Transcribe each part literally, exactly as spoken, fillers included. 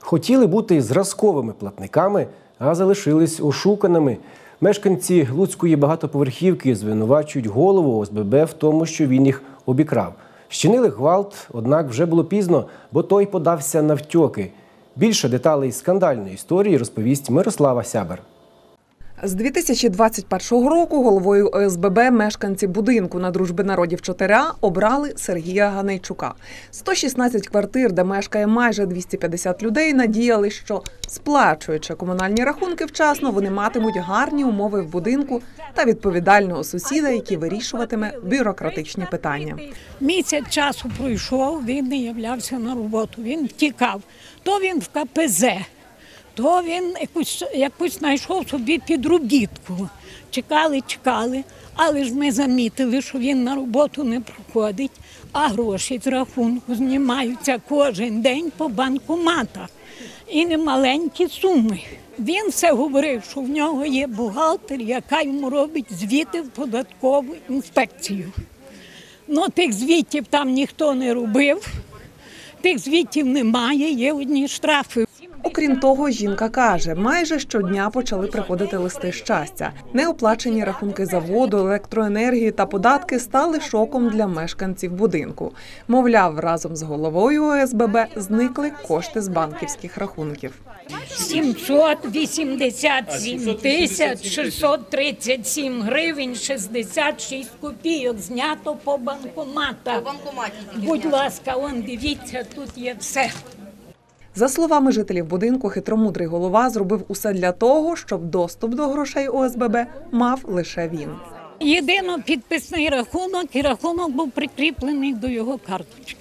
Хотіли бути зразковими платниками, а залишились ошуканими. Мешканці Луцької багатоповерхівки звинувачують голову О С Б Б в тому, що він їх обікрав. Щинили гвалт, однак вже було пізно, бо той подався навтьоки. Більше деталей скандальної історії розповість Мирослава Сябер. З дві тисячі двадцять першого року головою О С Б Б мешканці будинку на Дружби народів чотири А обрали Сергія Ганейчука. сто шістнадцять квартир, де мешкає майже двісті п'ятдесят людей, надіяли, що, сплачуючи комунальні рахунки вчасно, вони матимуть гарні умови в будинку та відповідального сусіда, який вирішуватиме бюрократичні питання. Місяць часу пройшов, він не являвся на роботу, він втікав. То він в К П З. То він якусь, якусь знайшов собі підробітку. Чекали, чекали, але ж ми замітили, що він на роботу не проходить, а гроші з рахунку знімаються кожен день по банкоматах. І немаленькі суми. Він все говорив, що в нього є бухгалтер, яка йому робить звіти в податкову інспекцію. Ну, тих звітів там ніхто не робив, тих звітів немає, є одні штрафи. Окрім того, жінка каже, майже щодня почали приходити листи щастя. Неоплачені рахунки за воду, електроенергію та податки стали шоком для мешканців будинку. Мовляв, разом з головою О С Б Б зникли кошти з банківських рахунків. сімсот вісімдесят сім тисяч шістсот тридцять сім гривень шістдесят шість копійок знято по банкоматах. Будь ласка, он дивіться, тут є все. За словами жителів будинку, хитромудрий голова зробив усе для того, щоб доступ до грошей О С Б Б мав лише він. Єдино підписний рахунок, і рахунок був прикріплений до його карточки.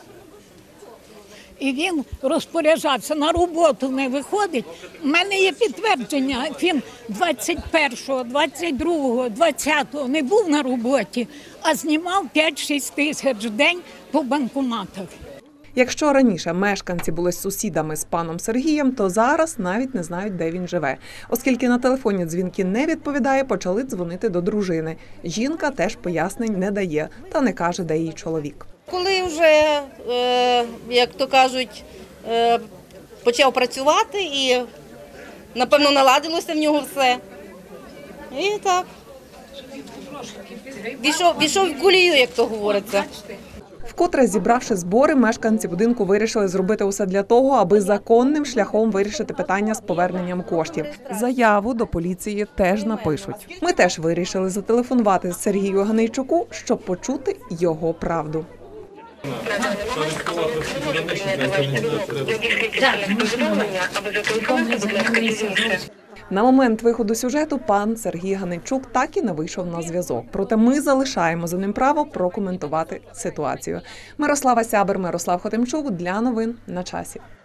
І він розпоряджався, на роботу не виходить. У мене є підтвердження, він двадцять першого, двадцять другого, двадцятого не був на роботі, а знімав п'ять-шість тисяч в день по банкоматах. Якщо раніше мешканці були сусідами з паном Сергієм, то зараз навіть не знають, де він живе. Оскільки на телефонні дзвінки не відповідає, почали дзвонити до дружини. Жінка теж пояснень не дає та не каже, де її чоловік. Коли вже, як то кажуть, почав працювати і, напевно, наладилося в нього все. І так, війшов, війшов в кулію, як то говориться. Вкотре зібравши збори, мешканці будинку вирішили зробити усе для того, аби законним шляхом вирішити питання з поверненням коштів. Заяву до поліції теж напишуть. Ми теж вирішили зателефонувати Сергію Ганейчуку, щоб почути його правду. На момент виходу сюжету пан Сергій Ганейчук так і не вийшов на зв'язок. Проте ми залишаємо за ним право прокоментувати ситуацію. Мирослава Сябер, Мирослав Хотимчук для новин на часі.